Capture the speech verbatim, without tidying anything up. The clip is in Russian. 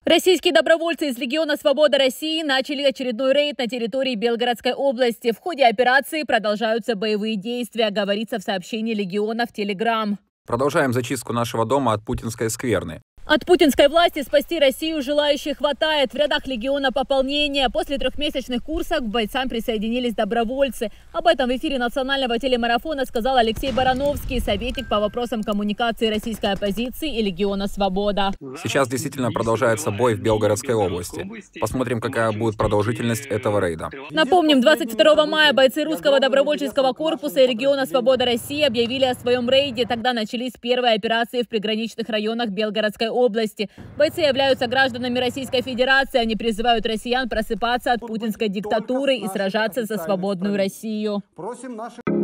Российские добровольцы из Легиона Свобода России начали очередной рейд на территории Белгородской области. В ходе операции продолжаются боевые действия, говорится в сообщении Легиона в Телеграм. Продолжаем зачистку нашего дома от Путинской скверны. От путинской власти спасти Россию желающих хватает. В рядах Легиона пополнение. После трехмесячных курсов к бойцам присоединились добровольцы. Об этом в эфире национального телемарафона сказал Алексей Барановский, советник по вопросам коммуникации российской оппозиции и Легиона Свобода. Сейчас действительно продолжается бой в Белгородской области. Посмотрим, какая будет продолжительность этого рейда. Напомним, двадцать второго мая бойцы русского добровольческого корпуса и Легиона Свобода России объявили о своем рейде. Тогда начались первые операции в приграничных районах Белгородской области. области. Бойцы являются гражданами Российской Федерации. Они призывают россиян просыпаться от путинской диктатуры и сражаться за свободную Россию. Просим наши...